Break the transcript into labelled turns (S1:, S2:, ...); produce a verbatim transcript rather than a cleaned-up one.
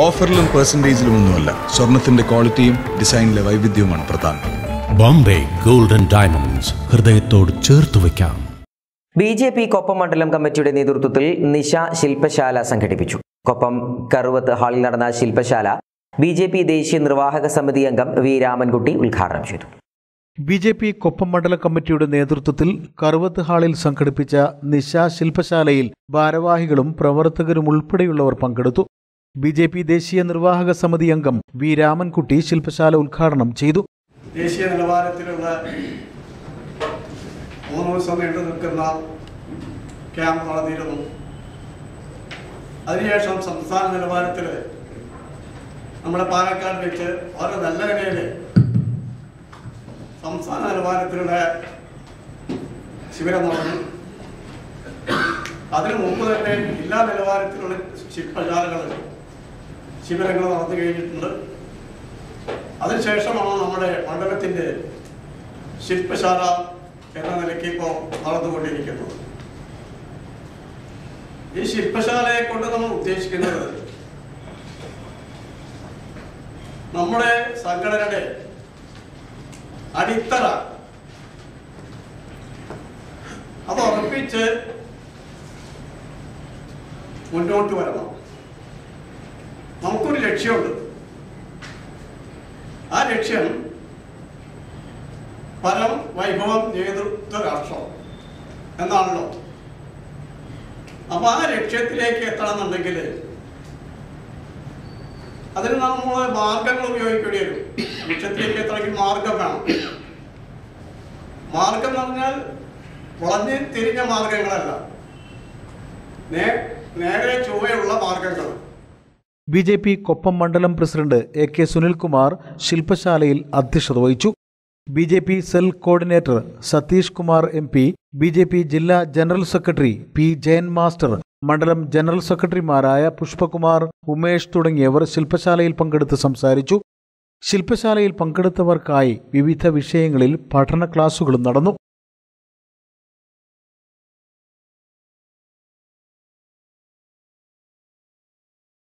S1: ഓഫറിലും പെർസെന്റേജിലും ഒന്നുമല്ല, സ്വർണത്തിന്റെ ക്വാളിറ്റിയും ഡിസൈനിലെ വൈവിധ്യവുമാണ് പ്രധാനം.
S2: ബോംബെ ഗോൾഡൻ ഡയമണ്ട്സ്, ഹൃദയത്തോട് ചേർത്ത് വയ്ക്കാം.
S3: ബി ജെ പി കൊപ്പം മണ്ഡലം കമ്മിറ്റിയുടെ നേതൃത്വത്തിൽ നിശ ശില്പശാല സംഘടിപ്പിച്ചു. കൊപ്പം കറുവത്ത് ഹാളിൽ നടന്ന ശില്പശാല ബി ജെ പി ദേശീയ നിർവാഹക സമിതി അംഗം വി രാമൻകുട്ടി ഉദ്ഘാടനം ചെയ്തു.
S4: ബി ജെ പി കൊപ്പം മണ്ഡല കമ്മിറ്റിയുടെ നേതൃത്വത്തിൽ കറുവത്ത് ഹാളിൽ സംഘടിപ്പിച്ച നിശ ശില്പശാലയിൽ ഭാരവാഹികളും പ്രവർത്തകരും ഉൾപ്പെടെയുള്ളവർ പങ്കെടുത്തു. ബി ജെ പി ദേശീയ നിർവാഹക സമിതി അംഗം വി രാമൻകുട്ടി ശില്പശാല ഉദ്ഘാടനം ചെയ്തു.
S5: ദേശീയ നിലവാരത്തിലുള്ള മൂന്ന് ദിവസം നീണ്ടു നിൽക്കുന്ന ക്യാമ്പ് നടന്നിരുന്നു. അതിനുശേഷം സംസ്ഥാന നിലവാരത്തിൽ നമ്മുടെ പാലക്കാട് വെച്ച് വളരെ നല്ല നിലയിൽ സംസ്ഥാന നിലവാരത്തിലുള്ള ശിബിരം നടന്നു. അതിനു മുമ്പ് തന്നെ ജില്ലാ നിലവാരത്തിലുള്ള ശില്പശാലകൾ ശിബിരങ്ങൾ നടന്നു കഴിഞ്ഞിട്ടുണ്ട്. അതിനുശേഷമാണ് നമ്മുടെ മണ്ഡലത്തിൻ്റെ ശില്പശാല എന്ന നിലയ്ക്ക് ഇപ്പോൾ നടന്നുകൊണ്ടിരിക്കുന്നത്. ഈ ശില്പശാലയെ കൊണ്ട് നമ്മൾ ഉദ്ദേശിക്കുന്നത് നമ്മുടെ സംഘടനയുടെ അടിത്തറ അത് ഉറപ്പിച്ച് മുന്നോട്ട് വരണം. നമുക്കൊരു ലക്ഷ്യമുണ്ട്. ആ ലക്ഷ്യം പരം വൈഭവം നേതൃത്വ രാഷ്ട്രം എന്നാണല്ലോ. അപ്പൊ ആ ലക്ഷ്യത്തിലേക്ക് എത്തണമെന്നുണ്ടെങ്കിൽ അതിന് നമ്മൾ മാർഗങ്ങൾ ഉപയോഗിക്കേണ്ടി വരും. ലക്ഷ്യത്തിലേക്ക് എത്തണമെങ്കിൽ മാർഗം വേണം. മാർഗം എന്ന് പറഞ്ഞാൽ വളഞ്ഞ് തിരിഞ്ഞ മാർഗങ്ങളല്ല, നേരെ ചൊവ്വയുള്ള മാർഗങ്ങൾ.
S4: ബി ജെ പി കൊപ്പം മണ്ഡലം പ്രസിഡന്റ് എ കെ സുനിൽകുമാർ ശില്പശാലയിൽ അധ്യക്ഷത വഹിച്ചു. B J P cell coordinator Satheesh Kumar M P, B J P ജില്ലാ general secretary P Jayan master, മണ്ഡലം ജനറൽ സെക്രട്ടറിമാരായ പുഷ്പകുമാർ, ഉമേഷ് തുടങ്ങിയവർ ശില്പശാലയിൽ പങ്കെടുത്ത് സംസാരിച്ചു. ശില്പശാലയിൽ പങ്കെടുത്തവർക്കായി വിവിധ വിഷയങ്ങളിൽ പഠന ക്ലാസുകളും നടന്നു.